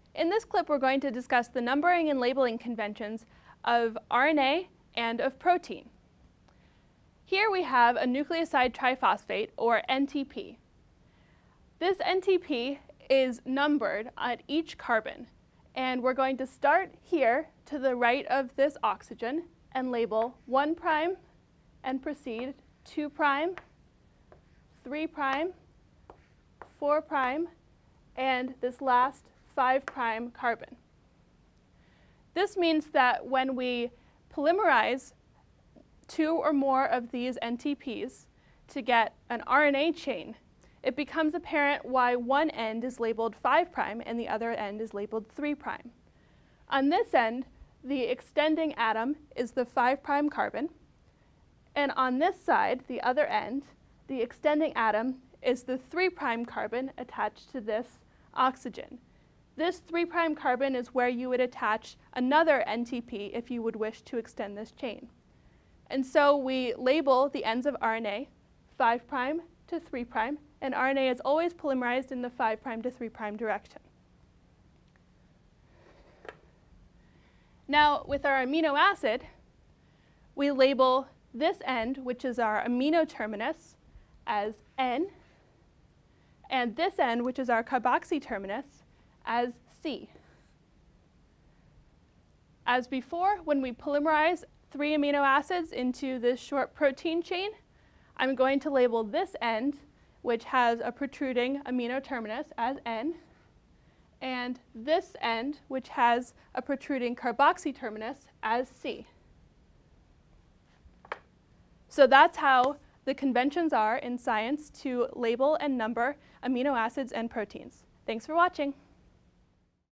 In this clip, we're going to discuss the numbering and labeling conventions of RNA and of protein. Here we have a nucleoside triphosphate, or NTP. This NTP is numbered at each carbon, and we're going to start here to the right of this oxygen and label 1' and proceed 2', 3', 4', and this last 5' carbon. This means that when we polymerize 2 or more of these NTPs to get an RNA chain, it becomes apparent why one end is labeled 5' and the other end is labeled 3'. On this end, the extending atom is the 5' carbon, and on this side, the other end, the extending atom is the 3' carbon attached to this oxygen. This 3' carbon is where you would attach another NTP if you would wish to extend this chain. And so we label the ends of RNA 5' to 3', and RNA is always polymerized in the 5' to 3' direction. Now, with our amino acid, we label this end, which is our amino terminus, as N, and this end, which is our carboxy terminus, as C. As before, when we polymerize 3 amino acids into this short protein chain, I'm going to label this end, which has a protruding amino terminus, as N, and this end, which has a protruding carboxy terminus, as C. So that's how the conventions are in science to label and number amino acids and proteins. Thanks for watching.